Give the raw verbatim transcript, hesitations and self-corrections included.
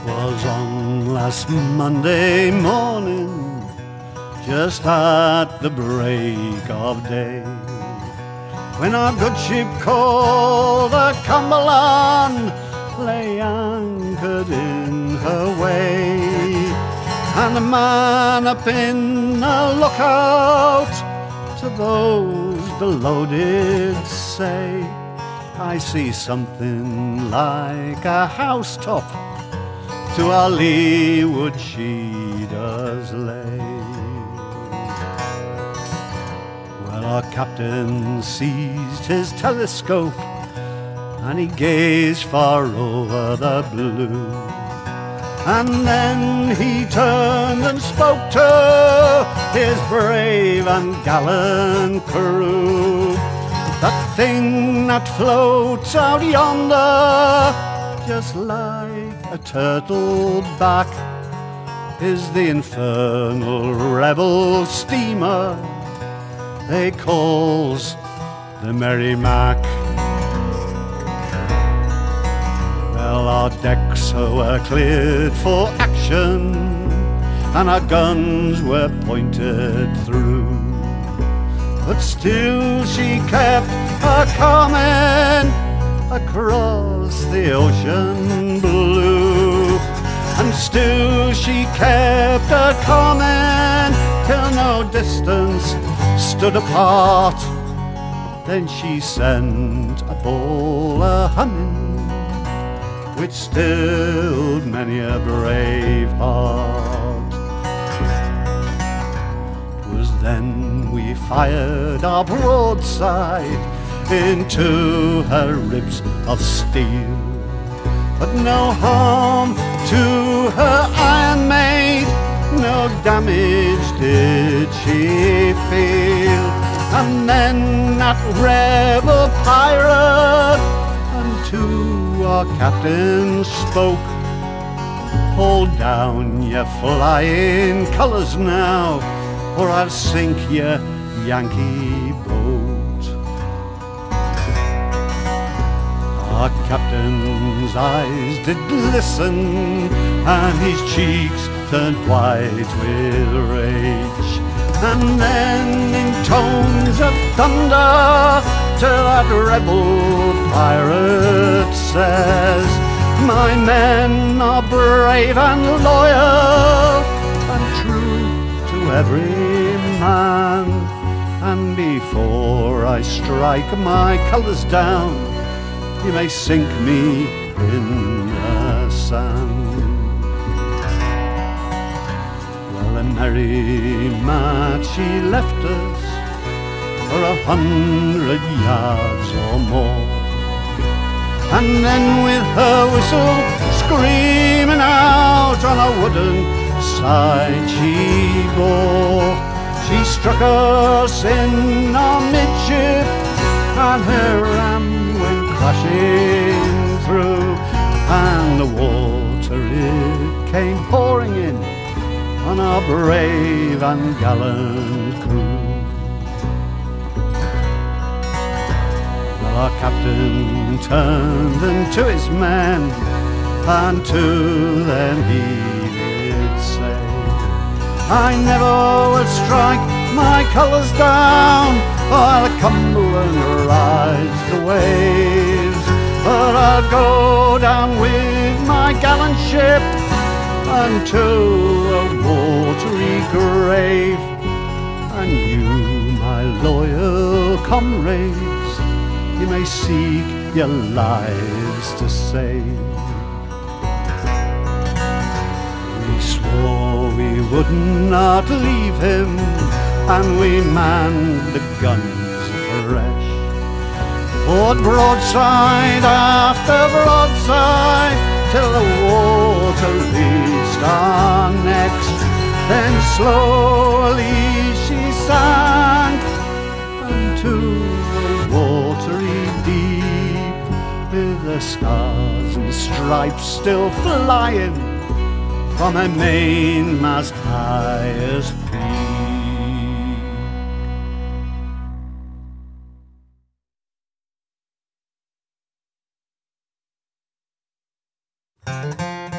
'Twas on last Monday morning, just at the break of day, when our good ship called the Cumberland lay anchored in her way, and the man up in the lookout to those below did say, I see something like a housetop, to our leeward she does lay. Well, our captain seized his telescope, and he gazed far over the blue, and then he turned and spoke to his brave and gallant crew. That thing that floats out yonder, just like a turtle back, is the infernal rebel steamer they calls the Merrimac. Well, our decks were cleared for action, and our guns were pointed through, but still she kept a-comin' across the ocean blue, and still she kept a-comin' till no distance stood apart. Then she sent a ball a-humming, which stilled many a brave heart. 'Twas then we fired our broadside into her ribs of steel, but no harm to her iron made, no damage did she feel. And then that rebel pirate unto our captain spoke, hold down your flying colours now, or I'll sink your Yankee boat. Our captain's eyes did glisten, and his cheeks turned white with rage, and then in tones of thunder to that rebel pirate says, my men are brave and loyal and true to every man, and before I strike my colours down, you may sink me in the sand. Well, a Merrimac she left us for a hundred yards or more, and then with her whistle screaming out on a wooden side she bore, she struck us in our midship, and her ram went crashing through, and the water it came pouring in on our brave and gallant crew. Well, our captain turned unto his men, and to them he did say, I never will strike my colours down while the Cumberland rides the waves, but I'll go down with my gallant ship unto a watery grave, and you, my loyal comrades, you may seek your lives to save. We swore we would not leave him, and we manned the guns afresh, poured broadside after broadside till the water reached our necks. Then slowly she sank into the watery deep, with the stars and stripes still flying from her mainmast highest peak.